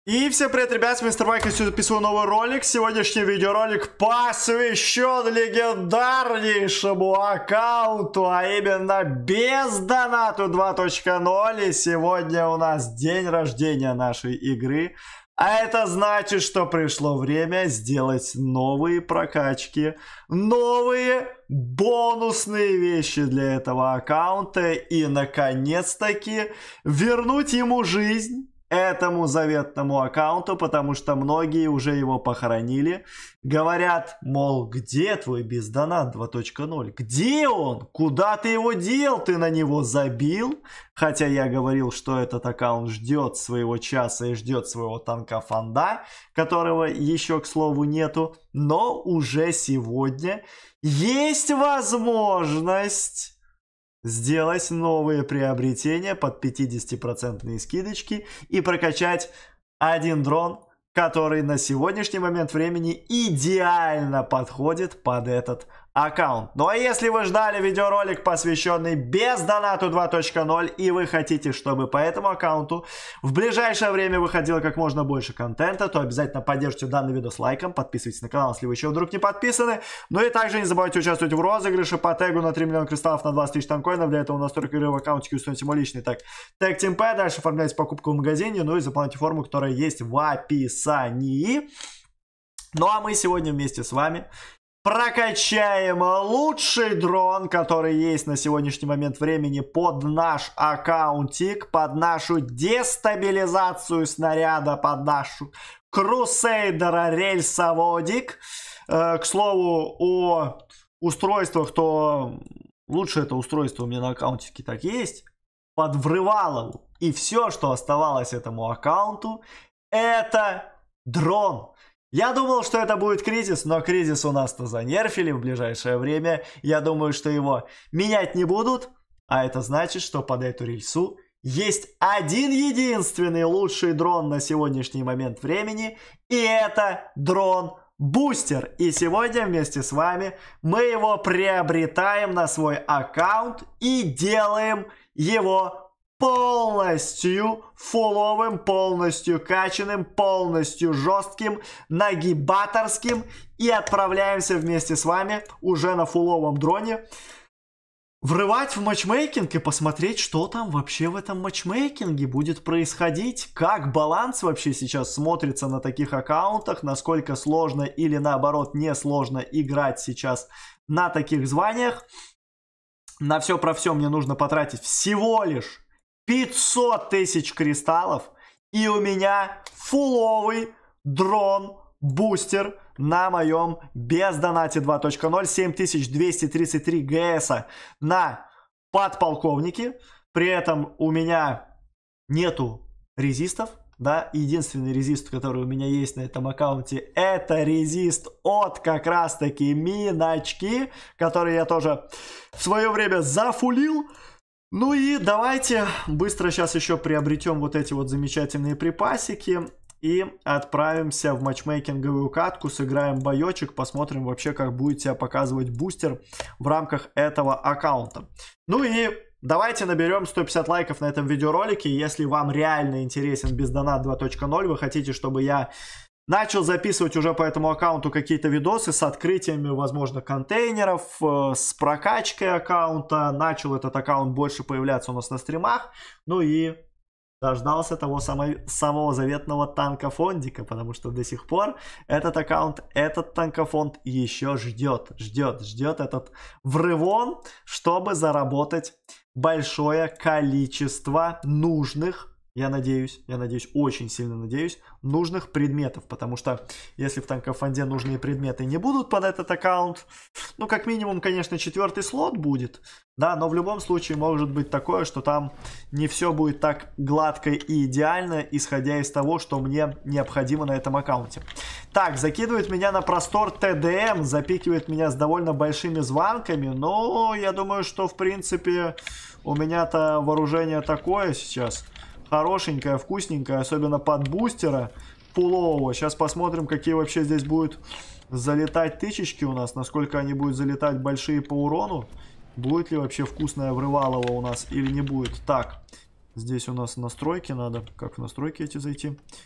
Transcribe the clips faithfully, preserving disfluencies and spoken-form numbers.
И всем привет, ребят, с мистер Майк, я записываю новый ролик. Сегодняшний видеоролик посвящен легендарнейшему аккаунту, а именно Бездонату два точка ноль. И сегодня у нас день рождения нашей игры. А это значит, что пришло время сделать новые прокачки, новые бонусные вещи для этого аккаунта и, наконец-таки, вернуть ему жизнь. Этому заветному аккаунту, потому что многие уже его похоронили. Говорят, мол, где твой Бездонат два точка ноль? Где он? Куда ты его дел? Ты на него забил? Хотя я говорил, что этот аккаунт ждет своего часа и ждет своего танка Фанда, которого еще, к слову, нету. Но уже сегодня есть возможность сделать новые приобретения под пятидесятипроцентные скидочки и прокачать один дрон, который на сегодняшний момент времени идеально подходит под этот аккаунт. Ну а если вы ждали видеоролик, посвященный Бездонату два точка ноль, и вы хотите, чтобы по этому аккаунту в ближайшее время выходило как можно больше контента, то обязательно поддержите данный видос лайком, подписывайтесь на канал, если вы еще вдруг не подписаны. Ну и также не забывайте участвовать в розыгрыше по тегу на три миллиона кристаллов на двадцать тысяч танкоинов. Для этого у нас только игры в аккаунтике, установите мой личный тег тег TeamP. Дальше оформляйте покупку в магазине, ну и заполняйте форму, которая есть в описании. Ну а мы сегодня вместе с вами прокачаем лучший дрон, который есть на сегодняшний момент времени под наш аккаунтик, под нашу дестабилизацию снаряда, под нашу крусейдера рельсоводик. Э, к слову, о устройствах, то лучше это устройство у меня на аккаунтике так есть, под Врывалову. И все, что оставалось этому аккаунту, это дрон. Я думал, что это будет кризис, но кризис у нас-то занерфили в ближайшее время. Я думаю, что его менять не будут. А это значит, что под эту рельсу есть один единственный лучший дрон на сегодняшний момент времени. И это дрон-бустер. И сегодня вместе с вами мы его приобретаем на свой аккаунт и делаем его полностью фуловым, полностью качаным, полностью жестким, нагибаторским. И отправляемся вместе с вами уже на фуловом дроне врывать в матчмейкинг и посмотреть, что там вообще в этом матчмейкинге будет происходить. Как баланс вообще сейчас смотрится на таких аккаунтах, насколько сложно или наоборот не сложно играть сейчас на таких званиях. На все про все мне нужно потратить всего лишь пятьсот тысяч кристаллов, и у меня фуловый дрон-бустер на моем Бездонате два точка ноль, семь тысяч двести тридцать три ГСа на подполковнике. При этом у меня нету резистов, да, единственный резист, который у меня есть на этом аккаунте, это резист от как раз таки миночки, который я тоже в свое время зафулил. Ну и давайте быстро сейчас еще приобретем вот эти вот замечательные припасики и отправимся в матчмейкинговую катку, сыграем боечек, посмотрим вообще, как будет себя показывать бустер в рамках этого аккаунта. Ну и давайте наберем сто пятьдесят лайков на этом видеоролике. Если вам реально интересен Бездонат два точка ноль, вы хотите, чтобы я начал записывать уже по этому аккаунту какие-то видосы с открытиями, возможно, контейнеров, э, с прокачкой аккаунта. Начал этот аккаунт больше появляться у нас на стримах. Ну и дождался того самого, самого заветного танкофондика, потому что до сих пор этот аккаунт, этот танкофонд еще ждет, ждет, ждет этот врывон, чтобы заработать большое количество нужных, я надеюсь, я надеюсь, очень сильно надеюсь, нужных предметов. Потому что если в танкофонде нужные предметы не будут под этот аккаунт, ну, как минимум, конечно, четвертый слот будет. Да, но в любом случае может быть такое, что там не все будет так гладко и идеально, исходя из того, что мне необходимо на этом аккаунте. Так, закидывает меня на простор ТДМ, запикивает меня с довольно большими звонками. Но я думаю, что, в принципе, у меня-то вооружение такое сейчас. Хорошенькая, вкусненькая, особенно под бустера пулового. Сейчас посмотрим, какие вообще здесь будут залетать тычечки у нас. Насколько они будут залетать большие по урону. Будет ли вообще вкусная Врывалова у нас или не будет. Так, здесь у нас настройки надо. Как в настройки эти зайти?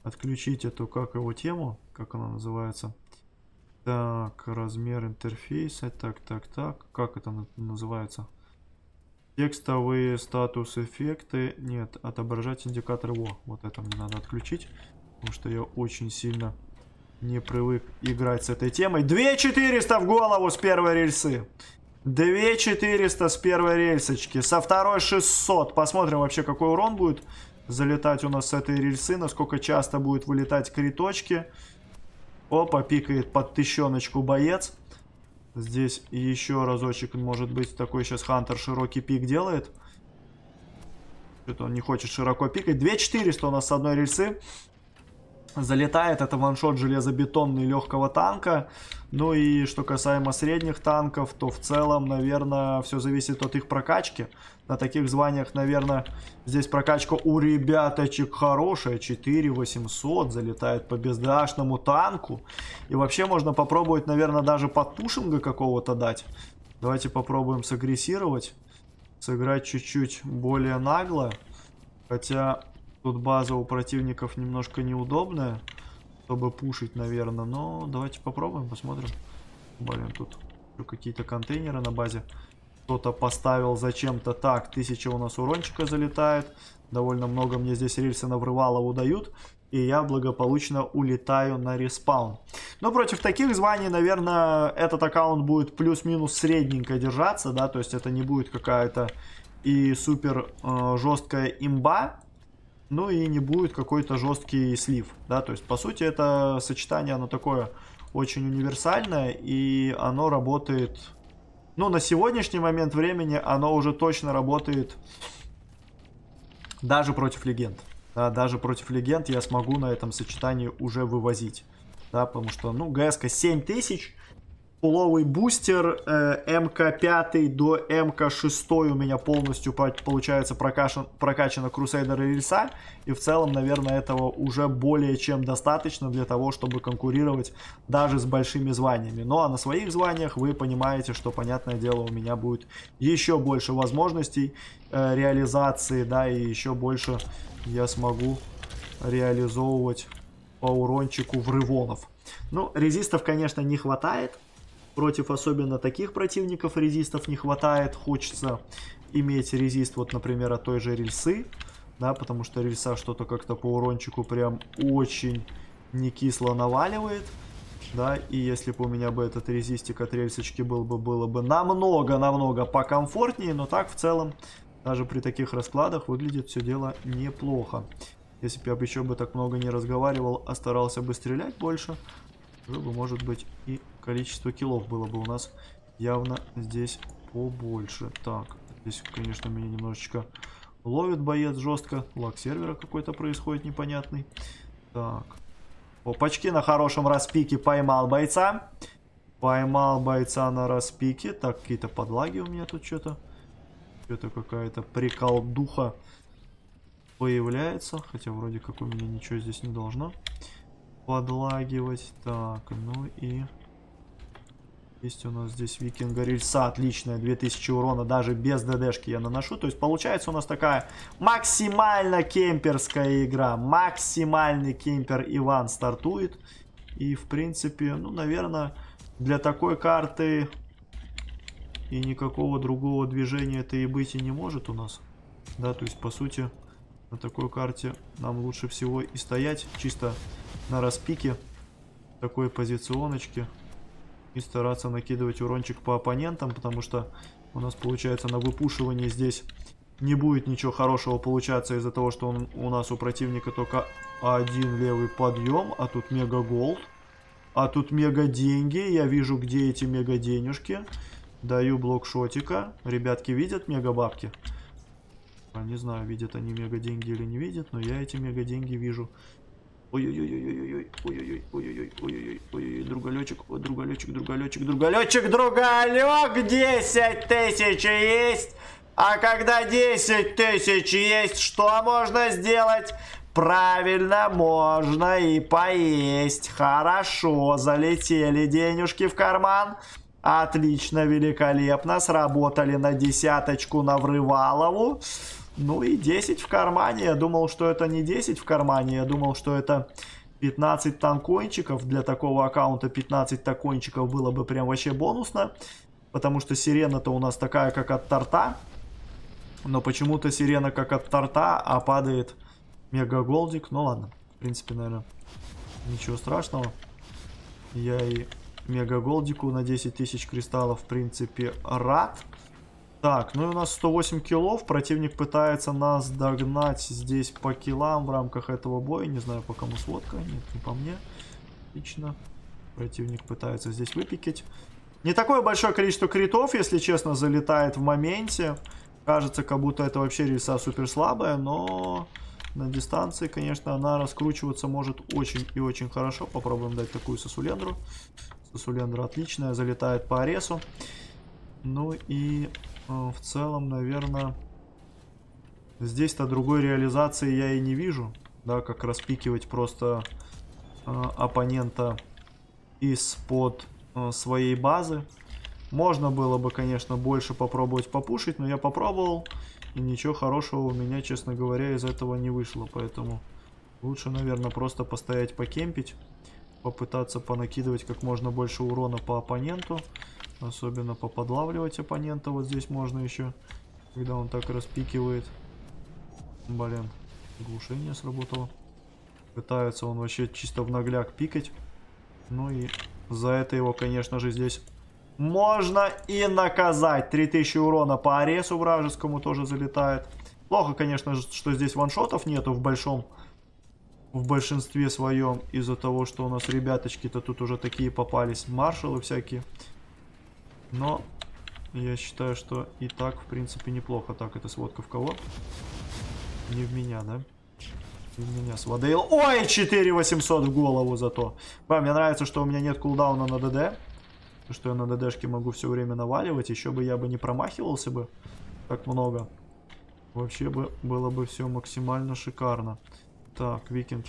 отключить эту, как его, тему, как она называется. Так, размер интерфейса, так, так, так, как это называется? Текстовые статус-эффекты, нет, отображать индикатор, во, вот это мне надо отключить, потому что я очень сильно не привык играть с этой темой. две четыреста в голову с первой рельсы. две четыреста с первой рельсочки. Со второй шестьсот. Посмотрим вообще, какой урон будет залетать у нас с этой рельсы. Насколько часто будет вылетать криточки. Опа, пикает под тыщеночку боец. Здесь еще разочек, может быть, такой сейчас Хантер широкий пик делает. Что-то он не хочет широко пикать. две четыреста у нас с одной рельсы. Залетает, это ваншот железобетонный легкого танка. Ну и что касаемо средних танков, то в целом, наверное, все зависит от их прокачки. На таких званиях, наверное, здесь прокачка у ребяточек хорошая. четыре восемьсот залетает по бездашному танку. И вообще можно попробовать, наверное, даже под пушинга какого-то дать. Давайте попробуем сагрессировать. Сыграть чуть-чуть более нагло. Хотя... Тут база у противников немножко неудобная, чтобы пушить, наверное. Но давайте попробуем, посмотрим. Блин, тут какие-то контейнеры на базе. Кто-то поставил зачем-то. Так, тысяча у нас урончика залетает. Довольно много мне здесь рельсы наврывалову дают. И я благополучно улетаю на респаун. Но против таких званий, наверное, этот аккаунт будет плюс-минус средненько держаться. Да, то есть это не будет какая-то и супер э, жесткая имба. Ну и не будет какой-то жесткий слив, да, то есть по сути это сочетание, оно такое очень универсальное, и оно работает, ну на сегодняшний момент времени оно уже точно работает даже против легенд, да, даже против легенд я смогу на этом сочетании уже вывозить, да, потому что, ну, ГС-ка семь тысяч, пуловый бустер, э, эм ка пять до эм ка шесть у меня полностью получается прокачан, прокачана Crusader и рельса. И в целом, наверное, этого уже более чем достаточно для того, чтобы конкурировать даже с большими званиями. Ну а на своих званиях вы понимаете, что, понятное дело, у меня будет еще больше возможностей э, реализации, да, и еще больше я смогу реализовывать по урончику врывонов. Ну, резистов, конечно, не хватает. Против особенно таких противников резистов не хватает. Хочется иметь резист, вот, например, от той же рельсы. Да, потому что рельса что-то как-то по урончику прям очень не кисло наваливает. Да, и если бы у меня бы этот резистик от рельсочки был бы, было бы намного-намного покомфортнее. Но так в целом, даже при таких раскладах выглядит все дело неплохо. Если бы я бы еще бы так много не разговаривал, а старался бы стрелять больше, уже бы, может быть, и количество киллов было бы у нас явно здесь побольше. Так, здесь, конечно, меня немножечко ловит боец жестко. Лаг сервера какой-то происходит непонятный. Так, опачки, на хорошем распике поймал бойца. Поймал бойца на распике. Так, какие-то подлаги у меня тут что-то. Что-то какая-то приколдуха появляется. Хотя вроде как у меня ничего здесь не должно подлагивать. Так, ну и есть у нас здесь викинга рельса, отличная, две тысячи урона даже без ДДшки я наношу. То есть получается у нас такая максимально кемперская игра. Максимальный кемпер Иван стартует. И в принципе, ну, наверное, для такой карты и никакого другого движения-то и быть и не может у нас. Да, то есть по сути на такой карте нам лучше всего и стоять чисто на распике такой позиционочки и стараться накидывать урончик по оппонентам, потому что у нас получается на выпушивании здесь не будет ничего хорошего получаться из-за того, что он, у нас у противника только один левый подъем, а тут мега голд, а тут мега деньги. Я вижу, где эти мега денежки. Даю блокшотика. Ребятки видят мега бабки? Не знаю, видят они мега деньги или не видят, но я эти мега деньги вижу. Ой-ой-ой-ой-ой-ой, ой-ой-ой, ой-ой-ой, ой-ой-ой, другалечек, другалечек, другалечек, другалечек, другалек, десять тысяч есть. А когда десять тысяч есть, что можно сделать? Правильно, можно и поесть. Хорошо, залетели денежки в карман. Отлично, великолепно. Сработали на десяточку на Врывалову. Ну и десять в кармане. Я думал, что это не десять в кармане. Я думал, что это пятнадцать танкончиков. Для такого аккаунта пятнадцать танкончиков было бы прям вообще бонусно. Потому что сирена-то у нас такая, как от торта. Но почему-то сирена как от торта, а падает мега голдик. Ну ладно, в принципе, наверное, ничего страшного. Я и мега голдику на десять тысяч кристаллов, в принципе, рад. Так, ну и у нас сто восемь киллов. Противник пытается нас догнать здесь по киллам в рамках этого боя. Не знаю, по кому сводка. Нет, не по мне. Отлично. Противник пытается здесь выпикать. Не такое большое количество критов, если честно, залетает в моменте. Кажется, как будто это вообще рельса супер слабая, но на дистанции, конечно, она раскручиваться может очень и очень хорошо. Попробуем дать такую сосулендру. Сосулендра отличная, залетает по аресу. Ну и э, в целом, наверное, здесь-то другой реализации я и не вижу. Да, как распикивать просто э, оппонента из-под э, своей базы. Можно было бы, конечно, больше попробовать попушить, но я попробовал, и ничего хорошего у меня, честно говоря, из этого не вышло. Поэтому лучше, наверное, просто постоять, покемпить, попытаться понакидывать как можно больше урона по оппоненту, особенно поподлавливать оппонента. Вот здесь можно еще, когда он так распикивает. Блин, глушение сработало. Пытается он вообще чисто в нагляк пикать. Ну и за это его, конечно же, здесь можно и наказать. три тысячи урона по аресу вражескому тоже залетает. Плохо, конечно, что здесь ваншотов нету в большом, в большинстве своем. Из-за того, что у нас ребяточки-то тут уже такие попались. Маршалы всякие. Но я считаю, что и так, в принципе, неплохо. Так, это сводка в кого? Не в меня, да? Не в меня, сводейл. Ой, четыре восемьсот в голову зато. Да, мне нравится, что у меня нет кулдауна на ДД. Что я на ДДшке могу все время наваливать. Еще бы я бы не промахивался бы так много. Вообще бы было бы все максимально шикарно. Так, Викинг.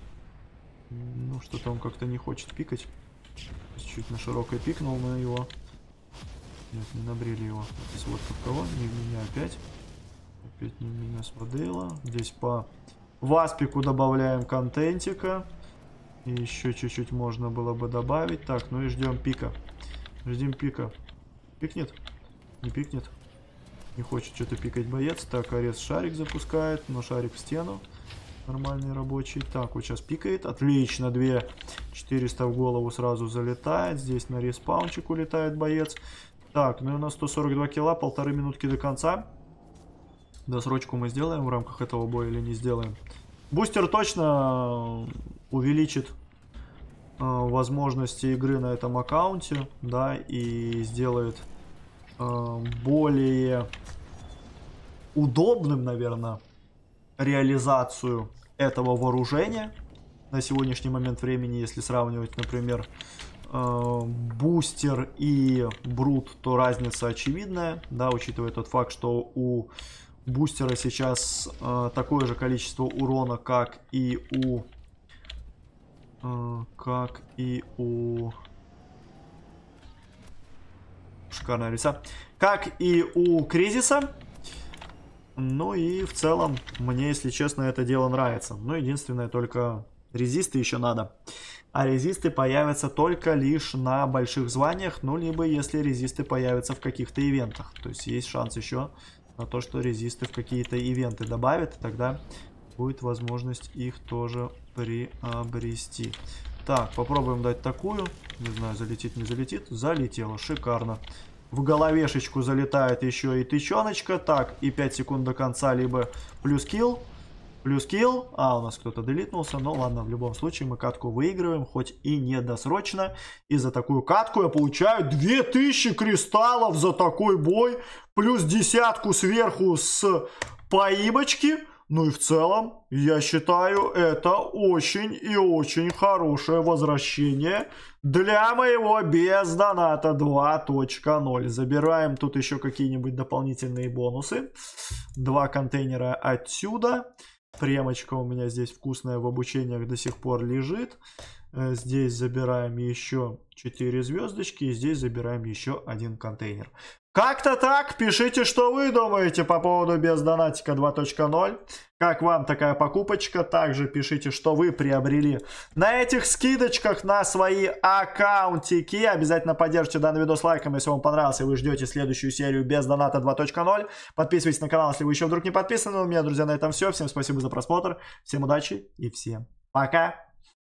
Ну, что-то он как-то не хочет пикать. Чуть на широкой пикнул на его. Нет, не набрили его. Здесь вот под кого? Не в меня опять. Опять не в меня с Вадейла. Здесь по Васпику добавляем контентика. И еще чуть-чуть можно было бы добавить. Так, ну и ждем пика. Ждем пика. Пикнет? Не пикнет. Не хочет что-то пикать боец. Так, арест шарик запускает. Но шарик в стену. Нормальный рабочий. Так, вот сейчас пикает. Отлично. две тысячи четыреста в голову сразу залетает. Здесь на респаунчик улетает боец. Так, ну и у нас сто сорок два килла. Полторы минутки до конца. Досрочку мы сделаем в рамках этого боя или не сделаем? Бустер точно увеличит возможности игры на этом аккаунте, да, и сделает э, более удобным, наверное, реализацию этого вооружения на сегодняшний момент времени. Если сравнивать, например, э, бустер и брут, то разница очевидная, да, учитывая тот факт, что у бустера сейчас э, такое же количество урона, как и у как и у шикарная риса, как и у Кризиса. Ну и в целом мне, если честно, это дело нравится. Но единственное, только резисты еще надо. А резисты появятся только лишь на больших званиях, ну либо если резисты появятся в каких-то ивентах. То есть есть шанс еще на то, что резисты в какие-то ивенты добавят, и тогда будет возможность их тоже приобрести. Так, попробуем дать такую. Не знаю, залетит, не залетит. Залетело, шикарно. В головешечку залетает еще и тыченочка. Так, и пять секунд до конца, либо плюс килл. Плюс килл. А, у нас кто-то делитнулся. Ну ладно, в любом случае мы катку выигрываем, хоть и не досрочно. И за такую катку я получаю две тысячи кристаллов за такой бой. Плюс десятку сверху с поимочки. Ну и в целом, я считаю, это очень и очень хорошее возвращение для моего без доната два точка ноль. Забираем тут еще какие-нибудь дополнительные бонусы. Два контейнера отсюда. Премочка у меня здесь вкусная в обучениях до сих пор лежит. Здесь забираем еще четыре звездочки. И здесь забираем еще один контейнер. Как-то так. Пишите, что вы думаете по поводу бездонатика два точка ноль. Как вам такая покупочка? Также пишите, что вы приобрели на этих скидочках на свои аккаунтики. Обязательно поддержите данный видос лайком, если вам понравился. Вы ждете следующую серию без доната два точка ноль. Подписывайтесь на канал, если вы еще вдруг не подписаны. У меня, друзья, на этом все. Всем спасибо за просмотр. Всем удачи и всем пока.